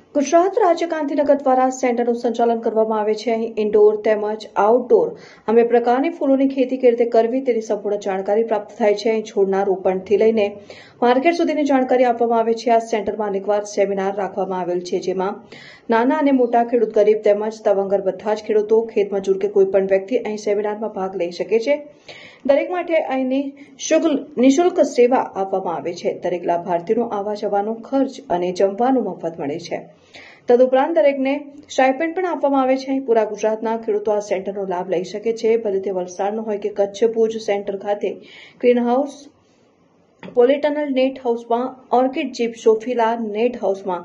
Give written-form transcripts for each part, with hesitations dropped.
ગુજરાત રાજ્ય ગાંધીનગર દ્વારા સેન્ટરનું સંચાલન કરવામાં આવે છે. અહીં ઇન્ડોર તેમજ આઉટડોર અમે પ્રકારની ફૂલોની ખેતી કેવી રીતે કરવી તેની સંપૂર્ણ જાણકારી પ્રાપ્ત થાય છે. અહીં છોડના રોપણથી લઈને માર્કેટ સુધીની જાણકારી આપવામાં આવે છે. આ સેન્ટરમાં અનેકવાર સેમિનાર રાખવામાં આવેલ છે, જેમાં નાના અને મોટા ખેડૂત, ગરીબ તેમજ તવંગર બધા જ ખેડૂતો, ખેતમજૂર કે કોઈપણ વ્યક્તિ અહીં સેમિનારમાં ભાગ લઈ શકે છે. દરેક માટે અહીંની નિઃશુલ્ક સેવા આપવામાં આવે છે. દરેક લાભાર્થીનો આવવા જવાનો ખર્ચ અને જમવાનું મફત મળે છે. તદુપરાંત દરેકને સ્ટાઇપેન્ડ પણ આપવામાં આવે છે. પૂરા ગુજરાતના ખેડૂતો આ સેન્ટરનો લાભ લઈ શકે છે, ભલે તે વલસાડનો હોય કે કચ્છ. ભુજ સેન્ટર ખાતે ગ્રીન હાઉસ, પોલીટનલ નેટ હાઉસમાં ઓર્કિડ, જીપ્સોફિલા નેટ હાઉસમાં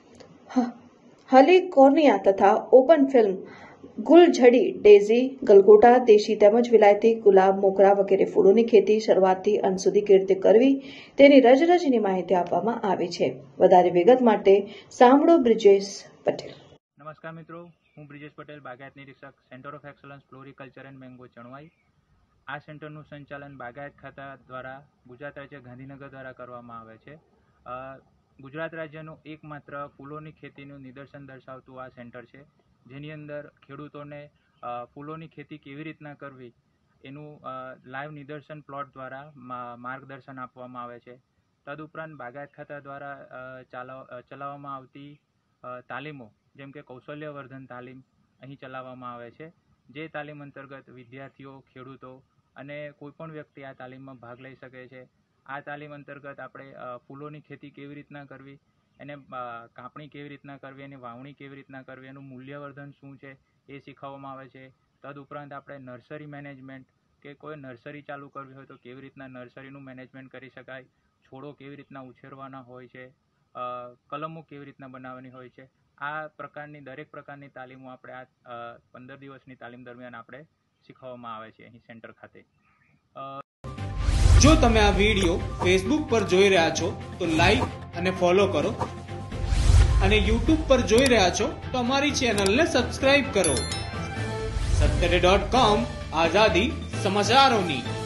હલીકોર્નિયા તથા ઓપન ફિલ્મ ગુલઝડી, ડેઝી, ગલગોટા, દેશી તેમજ વિલાયતી ગુલાબ, મોગરા વગેરે ફૂલોની ખેતી શરૂઆતથી અંત સુધી કેવી રીતે કરવી તેની રજરજની માહિતી આપવામાં આવે છે. વધારે વિગત માટે સાંભળો બ્રિજેશ પટેલ. નમસ્કાર મિત્રો, હું બ્રિજેશ પટેલ, બાગાયત નિરીક્ષક, centre of excellence floriculture and mango Chanvai. આ સેન્ટરનું સંચાલન બાગાયત ખાતા દ્વારા ગુજરાત રાજ્ય ગાંધીનગર દ્વારા કરવામાં આવે છે. ગુજરાત રાજ્યનું એકમાત્ર ફૂલોની ખેતીનું નિદર્શન દર્શાવતું આ સેન્ટર છે, જેની અંદર ખેડૂતોને ફૂલોની ખેતી કેવી રીતના કરવી એનું લાઈવ નિદર્શન પ્લોટ દ્વારા માર્ગદર્શન આપવામાં આવે છે. તદુપરાંત બાગાયત ખાતા દ્વારા ચલાવવામાં આવતી તાલીમો, જેમ કે કૌશલ્યવર્ધન તાલીમ અહીં ચલાવવામાં આવે છે. જે તાલીમ અંતર્ગત વિદ્યાર્થીઓ, ખેડૂતો અને કોઈપણ વ્યક્તિ આ તાલીમમાં ભાગ લઈ શકે છે. આ તાલીમ અંતર્ગત આપણે ફૂલોની ખેતી કેવી રીતના કરવી, એને કાપણી કેવી રીતના કરવી, એની વાવણી કેવી રીતના કરવી, એનું મૂલ્યવર્ધન શું છે એ શીખવવામાં આવે છે. તદુપરાંત આપણે નર્સરી મેનેજમેન્ટ કે કોઈ નર્સરી ચાલુ કરવી હોય તો કેવી રીતના નર્સરીનું મેનેજમેન્ટ કરી શકાય, છોડો કેવી રીતના ઉછેરવાના હોય છે, કલમો કેવી રીતના બનાવવાની હોય છે. આ પ્રકારની દરેક પ્રકારની તાલીમો આપણે આ 15 દિવસની તાલીમ દરમિયાન આપણે શીખવવામાં આવે છે અહીં સેન્ટર ખાતે. જો તમે આ વિડીયો ફેસબુક પર જોઈ રહ્યા છો તો લાઈક અને ફોલો કરો, અને યુટ્યુબ પર જોઈ રહ્યા છો તો અમારી ચેનલને સબસ્ક્રાઇબ કરો. સત્તરે.com, આઝાદી સમાચારોની.